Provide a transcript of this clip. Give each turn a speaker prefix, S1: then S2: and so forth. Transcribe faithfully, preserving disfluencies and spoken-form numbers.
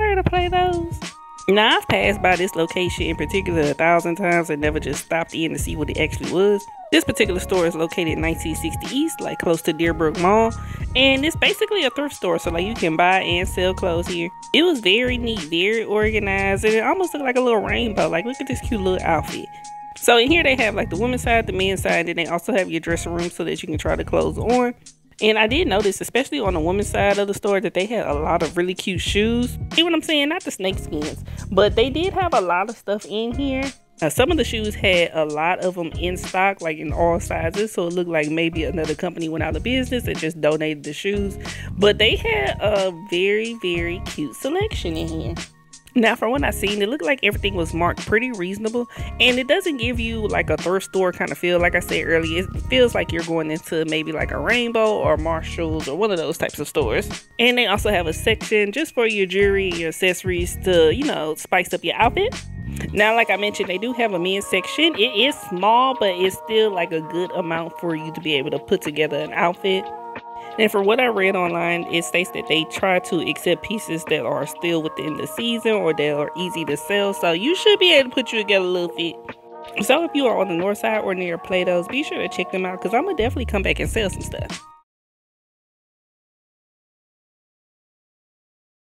S1: heard of Play-Dohs? Now, I've passed by this location in particular a thousand times and never just stopped in to see what it actually was. This particular store is located in nineteen sixty East, like close to Deerbrook Mall, and it's basically a thrift store, so like you can buy and sell clothes here. It was very neat, very organized, and it almost looked like a little rainbow. Like, look at this cute little outfit. So in here they have like the women's side, the men's side, and they also have your dressing room so that you can try the clothes on. And I did notice, especially on the women's side of the store, that they had a lot of really cute shoes. See what I'm saying? Not the snake skins, but they did have a lot of stuff in here. Uh, some of the shoes had a lot of them in stock, like in all sizes, so it looked like maybe another company went out of business and just donated the shoes. But they had a very, very cute selection in here. Now, from what I seen, it looked like everything was marked pretty reasonable, and it doesn't give you like a thrift store kind of feel. Like I said earlier, it feels like you're going into maybe like a Rainbow or Marshalls or one of those types of stores. And they also have a section just for your jewelry and your accessories to, you know, spice up your outfit. Now, like I mentioned, they do have a men's section. It is small, but it's still like a good amount for you to be able to put together an outfit. And from what I read online, it states that they try to accept pieces that are still within the season or that are easy to sell. So you should be able to put you together a little fit. So if you are on the north side or near Play-Dohs, be sure to check them out because I'm going to definitely come back and sell some stuff.